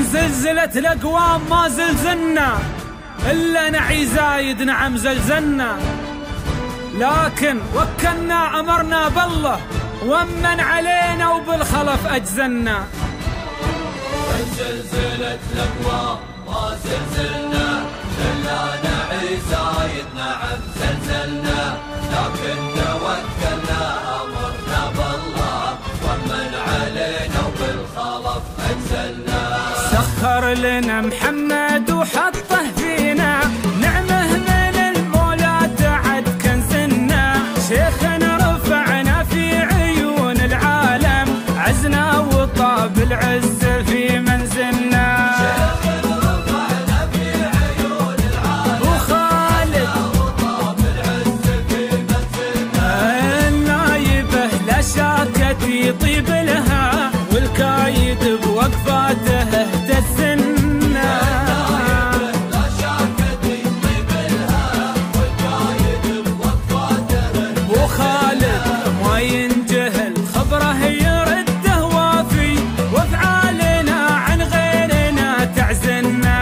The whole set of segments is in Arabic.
زلزلة الأقوام ما زلزلنا إلا نعي زايد نعم زلزلنا، لكن وكلنا أمرنا بالله ومن علينا وبالخلف أجزلنا. زلزلة الأقوام ما زلزلنا إلا نعي زايد نعم زلزلنا، لكن وكلنا أمرنا بالله ومن علينا وبالخلف أجزلنا. سخر لنا محمد وحطه فينا نعمه من المولى تعد كنزنا، شيخنا رفعنا في عيون العالم عزنا وطاب العز في منزلنا. شيخنا رفعنا في عيون العالم وخالد وطاب العز في منزلنا. النايبه لا شاكت يطيب لها والكايد بوقفاته اهتزنا. وخالد ما ينجهل خبره يرده وافي وافعالنا عن غيرنا تعزلنا.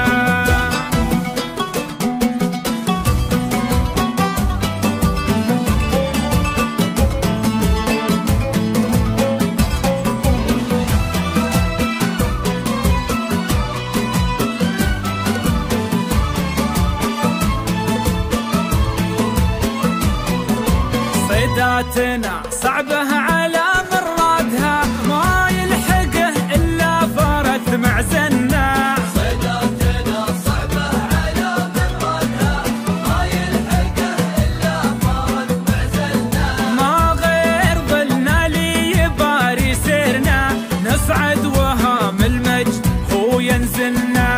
صيداتنا صعبه على مرادها ما يلحقه إلا فرث معزنا. صيداتنا صعبه على مرادها ما يلحقه إلا فرث معزلنا. ما غير ظلنا لي يباري سيرنا نصعد وهام المجد هو ينزلنا.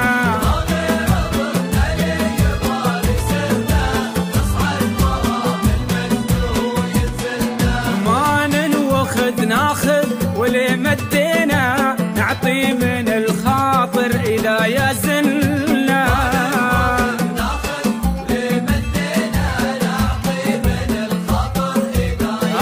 ناخذ ولي مدينا نعطي من الخاطر إلى يزلنا. ناخذ ولي مدينا نعطي من الخاطر إلى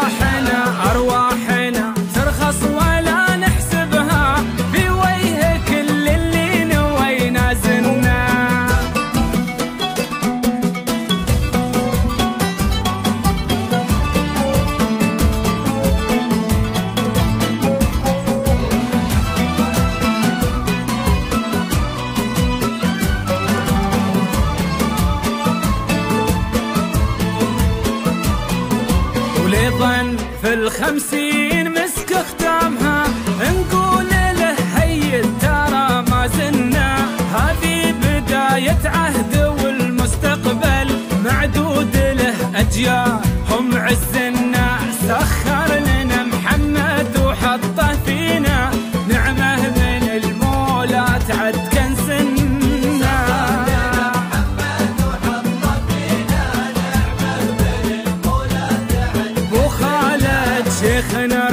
أرواحنا ترخص ولا نحسبها في وجه كل اللي نوي نازلنا. وليظن في 50 مسك ختامها نقول له هيا ترى ما زلنا. هذه بداية عهد والمستقبل معدود له أجيال هم عزنا. سخر لنا محمد وحطه فينا نعمه من المولى تعد كنزنا. شيخنا